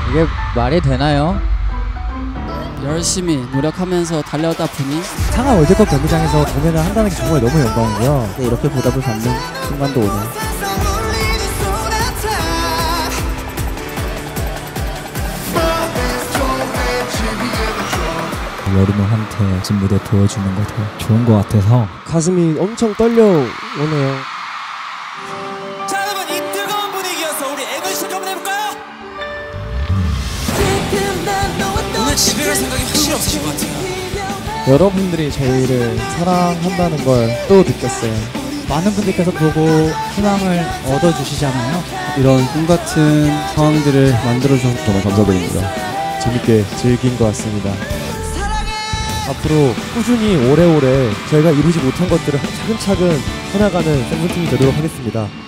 이게 말이 되나요? 열심히 노력하면서 달려다 보니 상하 월드컵 경기장에서 공연을 한다는 게 정말 너무 영광이고요. 이렇게 보답을 받는 순간도 오네요. 여름형한테 지금 무대 보여주는 거 더 좋은 것 같아서 가슴이 엄청 떨려오네요. 자, 여러분, 이 뜨거운 분위기여서 우리 에너지 한번 해볼까요? 오늘 집에 갈 생각이 확실히 없으신 것 같아요. 여러분들이 저희를 사랑한다는 걸 또 느꼈어요. 많은 분들께서 보고 희망을 얻어주시잖아요. 이런 꿈같은 상황들을 만들어주셔서 정말 감사드립니다. 재밌게 즐긴 것 같습니다. 앞으로 꾸준히 오래오래 저희가 이루지 못한 것들을 차근차근 해나가는 세븐틴이 되도록 하겠습니다.